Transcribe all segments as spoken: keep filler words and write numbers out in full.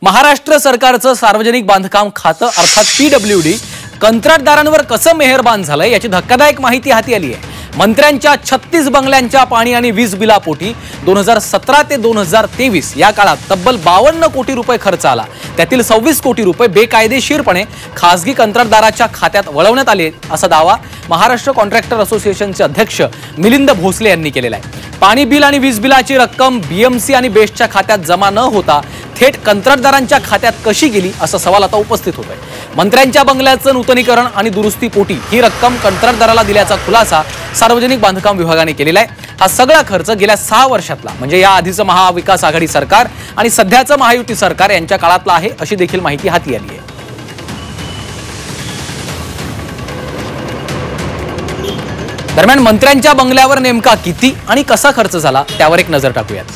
महाराष्ट्र सरकारचं सार्वजनिक बांधकाम खातं अर्थात पीडब्ल्यूडी कंत्राटदारांवर कसं मेहरबान झालंय याची धक्कादायक माहिती हाती आली आहे। मंत्र्यांच्या छत्तीस बंगल्यांच्या पाणी आणि वीज बिलापोटी दोन हजार सतरा ते दोन हजार तेवीस या काळात तब्बल बावन्न कोटी रुपये खर्च आला। त्यातील सव्वीस कोटी रुपये बेकायदेशीरपणे खासगी कंत्राटदाराच्या खात्यात वळवण्यात आले असा दावा महाराष्ट्र कॉन्ट्रॅक्टर असोसिएशनचे अध्यक्ष मिलिंद भोसले यांनी केलेला आहे। पाणी बिल आणि वीज बिलाची रक्कम बीएमसी आणि बेस्टच्या खात्यात जमा न होता थेट कंत्राटदारांच्या खात्यात कशी गेली असा सवाल आता उपस्थित होतोय। मंत्र्यांच्या बंगल्याचं नूतनीकरण आणि दुरुस्तीपोटी ही रक्कम कंत्राटदाराला दिल्याचा खुलासा सार्वजनिक बांधकाम विभागाने केलेला आहे। हा सगळा खर्च गेल्या सहा वर्षातला म्हणजे या आधीचं महाविकास आघाडी सरकार आणि सध्याचं महायुती सरकार यांच्या काळातला आहे अशी देखील माहिती हाती आली आहे। दरम्यान मंत्र्यांच्या बंगल्यावर नेमका किती आणि कसा खर्च झाला त्यावर एक नजर टाकूयात।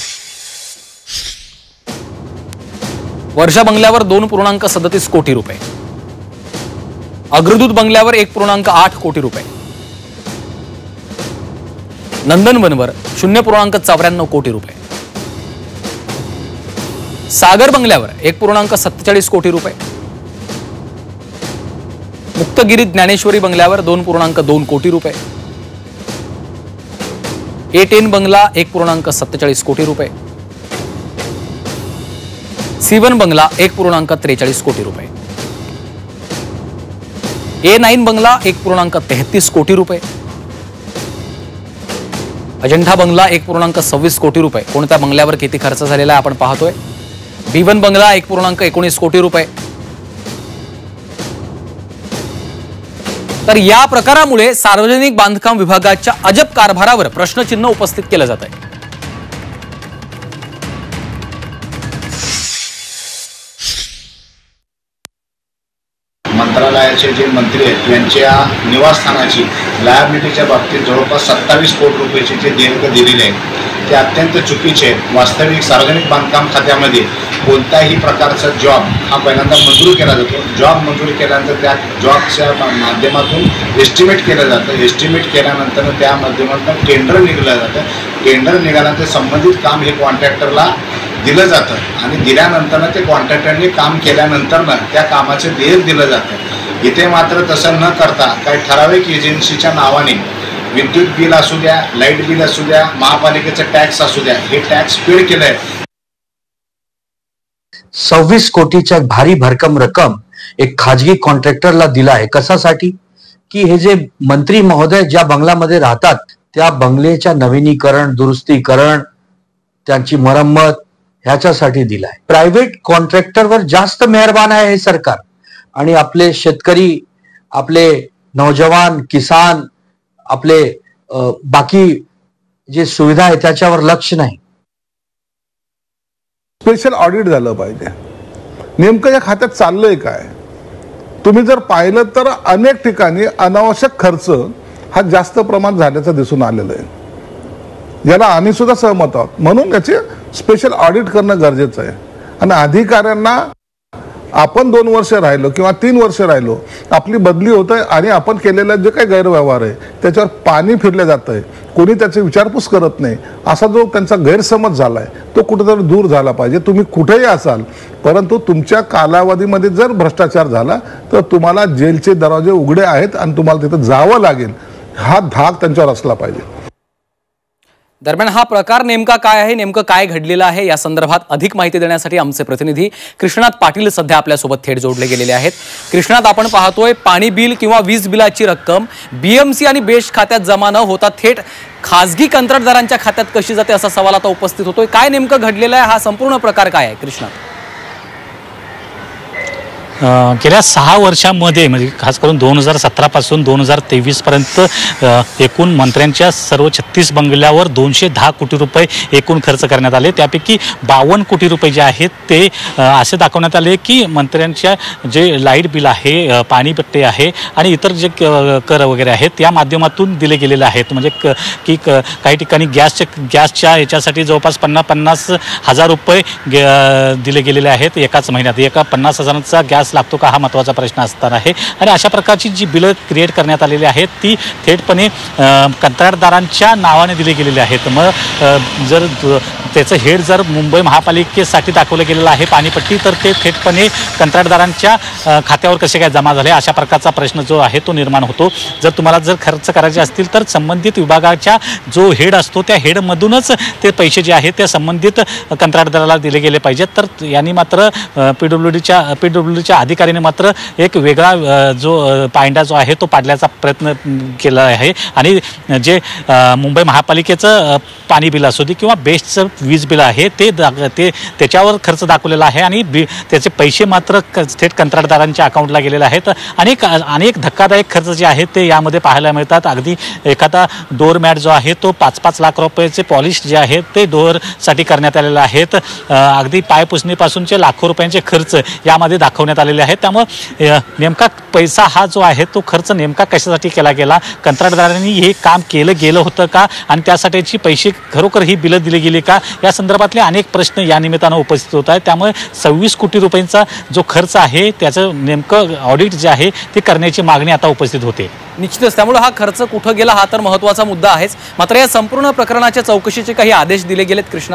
वर्षा बंगल्यावर दोन पूर्णांक सदतीस कोटी रुपये, अग्रदूत बंगल्यावर एक पूर्णांक आठ कोटी रुपये, नंदनवनवर शून्य पूर्णांक चौऱ्याण्णव कोटी रुपये, सागर बंगल्यावर एक पूर्णांक सत्तेचाळीस कोटी रुपये, मुक्तगिरी ज्ञानेश्वरी बंगल्यावर दोन पूर्णांक दोन कोटी रुपये, ए टेन बंगला एक पूर्णांक सत्तेचाळीस कोटी रुपये, सीवन बंगला एक पूर्णांक त्रेचाळीस कोटी रुपये, ए नाइन बंगला एक पूर्णांक तेहतीस कोटी रुपये, अजंठा बंगला एक पूर्णांक सव्वीस कोटी रुपये। कोणत्या बंगल्यावर किती खर्च झालेला आहे आपण पाहतोय। बी वन बंगला एक पूर्णांक एकोणीस कोटी रुपये। तर या प्रकारामुळे सार्वजनिक बांधकाम विभागाच्या अजब कारभारावर प्रश्नचिन्ह उपस्थित केलं जात आहे। मंत्रालयाचे जे मंत्री आहेत त्यांच्या निवासस्थानाची लायबिलिटीच्या बाबतीत जवळपास सत्तावीस कोटी रुपयाची जे देणगी दिलेली आहे ते अत्यंत चुकीचे आहे। वास्तविक सार्वजनिक बांधकाम खात्यामध्ये कोणत्याही प्रकारचा जॉब हा पहिल्यांदा मंजूर केला जातो। जॉब मंजूर केल्यानंतर त्या जॉबच्या माध्यमातून एस्टिमेट केलं जातं। एस्टिमेट केल्यानंतर त्या माध्यमातून टेंडर निघलं जातं। टेंडर निघाल्यानंतर संबंधित काम हे कॉन्ट्रॅक्टरला दिलं जातं आणि दिल्यानंतर ते कॉन्ट्रॅक्टरने काम केल्यानंतर त्या कामाचे देयक दिलं जातं। इथे मात्र तसं न करता काही ठराविक एजन्सीच्या नावाने विद्युत बिल असू द्या, लाईट बिल असू द्या, महापालिकेचं टॅक्स असू द्या, हे टॅक्स पेड केलंय। सव्वीस कोटीच्या भारी भरकम रक्कम एक खाजगी कॉन्ट्रॅक्टरला दिला आहे। कशासाठी की हे जे मंत्री महोदय ज्या बंगल्यामध्ये राहतात त्या बंगल्याच्या नवीनीकरण, दुरुस्तीकरण, त्यांची मरम्मत ह्याच्यासाठी दिलाय। प्रायव्हेट कॉन्ट्रॅक्टरवर जास्त मेहरबान आहे हे सरकार आणि आपले शेतकरी, आपले नौजवान, किसान, आपले बाकी जे सुविधा आहे त्याच्यावर लक्ष नाही। स्पेशल ऑडिट झालं पाहिजे, नेमकं या खात्यात चाललंय काय। तुम्ही जर पाहिलं तर अनेक ठिकाणी अनावश्यक खर्च हा जास्त प्रमाणात झाल्याचं दिसून आलेलं आहे, याला आम्ही सुद्धा सहमत आहोत। म्हणून याचे स्पेशल ऑडिट करणं गरजेचं आहे आणि अधिकाऱ्यांना आपण दोन वर्ष राहिलो किंवा तीन वर्ष राहिलो, आपली बदली होत आहे आणि आपण केलेला जे काही गैरव्यवहार आहे त्याच्यावर पाणी फिरलं जात आहे, कोणी त्याची विचारपूस करत नाही, असा जो त्यांचा गैरसमज झाला आहे तो कुठेतरी दूर झाला पाहिजे। तुम्ही कुठेही असाल परंतु तुमच्या कालावधीमध्ये जर भ्रष्टाचार झाला तर तुम्हाला जेलचे दरवाजे उघडे आहेत आणि तुम्हाला तिथं जावं लागेल, हा धाक त्यांच्यावर असला पाहिजे। दरम्यान हा प्रकार नेमका काय आहे, नेमकं काय घडलेलं आहे या संदर्भात अधिक माहिती देण्यासाठी आमचे प्रतिनिधी कृष्णात पाटील सध्या आपल्यासोबत थेट जोडले गेलेले आहेत। कृष्णात, आपण पाहतोय पाणी बिल किंवा वीज बिलाची रक्कम बीएमसी आणि बेस्ट खात्यात जमा न होता थेट खासगी कंत्राटदारांच्या खात्यात कशी जाते असा सवाल आता उपस्थित होतोय। काय नेमकं घडलेलं आहे, हा संपूर्ण प्रकार काय आहे कृष्णात? गेल्या सहा वर्षांमध्ये म्हणजे खास करून दोन हजार सतरा पासून दोन हजार तेवीस पर्यंत एकूण मंत्र्यांच्या सर्व छत्तीस बंगल्यावर दोनशे दहा कोटी रुपये एकूण खर्च करण्यात आले। त्यापैकी बावन्न कोटी रुपये जे आहेत ते असे दाखवण्यात आले की मंत्र्यांच्या जे लाईट बिल आहे, पाणीपट्टी आहे आणि इतर जे कर वगैरे आहेत त्या माध्यमातून दिले गेलेले आहेत। म्हणजे की काही ठिकाणी गॅसच्या गॅसच्या याच्यासाठी जवळपास पन्नास पन्नास हजार रुपये दिले गेलेले आहेत एकाच महिन्यात। एका पन्नास हजारांचा गॅस लागतो का, हा महत्त्वाचा प्रश्न असणार आहे. आणि अशा प्रकारची जी बिलं क्रिएट करण्यात आलेली आहेत ती थेटपणे कंत्राटदारांच्या नावाने दिली गेलेली आहेत. मग जर त्याचं हेड जर मुंबई महापालिकेसाठी दाखवलं गेलेलं आहे पाणीपट्टी, तर ते थेटपणे कंत्राटदारांच्या खात्यावर कसे काय जमा झाले अशा प्रकारचा प्रश्न जो आहे तो निर्माण होतो. जर तुम्हाला जर खर्च करायचे असतील तर संबंधित विभागाच्या जो हेड असतो त्या हेडमधूनच ते पैसे जे आहेत त्या संबंधित कंत्राटदाराला दिले गेले पाहिजेत. तर यांनी मात्र पी डब्ल्यू डीच्या पी डब्ल्यू डीच्या अधिकाऱ्याने मात्र एक वेगळा जो पायंडा जो आहे तो पाडण्याचा प्रयत्न केला आहे. आणि जे मुंबई महापालिकेचं पाणी बिल असू दे किंवा बेस्टचं वीज बिल आहे ते ते त्याच्यावर खर्च दाखवलेला आहे आणि बि त्याचे पैसे मात्र थेट कंत्राटदारांच्या अकाउंटला गेलेले आहेत. अनेक अनेक धक्कादायक खर्च जे आहेत ते यामध्ये पाहायला मिळतात. अगदी एखादा डोअर मॅट जो आहे तो पाच पाच लाख रुपयाचे पॉलिश जे आहेत ते डोअरसाठी करण्यात आलेले आहेत. अगदी पायपुसणीपासूनचे लाखो रुपयांचे खर्च यामध्ये दाखवण्यात आलेले आहेत. त्यामुळे नेमका पैसा हा जो आहे तो खर्च नेमका कशासाठी केला गेला, कंत्राटदारांनी हे काम केलं गेलं होतं का आणि त्यासाठीची पैसे खरोखर ही बिलं दिली गेली का, या संदर्भातले अनेक प्रश्न या निमित्तानं उपस्थित होत आहेत. त्यामुळे सव्वीस कोटी रुपयांचा जो खर्च आहे त्याचं नेमकं ऑडिट जे आहे ते करण्याची मागणी आता उपस्थित होते. निश्चितच त्यामुळे हा खर्च कुठं गेला हा तर महत्त्वाचा मुद्दा आहेच. मात्र या संपूर्ण प्रकरणाच्या चौकशीचे काही आदेश दिले गेलेत कृष्णा?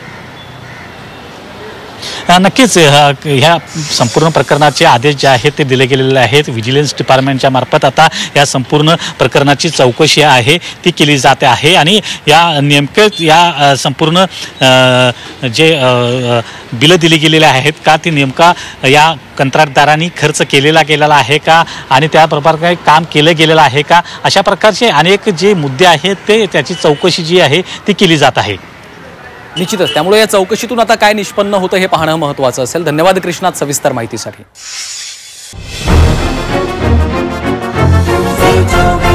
नक्कीच ह्या संपूर्ण प्रकरणाचे आदेश जे आहेत ते दिले गेलेले आहेत. व्हिजिलन्स डिपार्टमेंटच्या मार्फत आता या संपूर्ण प्रकरणाची चौकशी आहे ती केली जाते आहे. आणि या नेमकं या संपूर्ण जे बिलं दिली गेलेली आहेत का ती नेमका या कंत्राटदारांनी खर्च केलेला गेलेला आहे का आणि त्याप्रमाणे काही काम केलं गेलेलं आहे का, अशा प्रकारचे अनेक जे मुद्दे आहेत ते त्याची चौकशी जी आहे ती केली जात आहे. निश्चितच त्यामुळे या चौकशीतून आता काय निष्पन्न होतं हे पाहणं महत्त्वाचं असेल. धन्यवाद कृष्णात सविस्तर माहितीसाठी.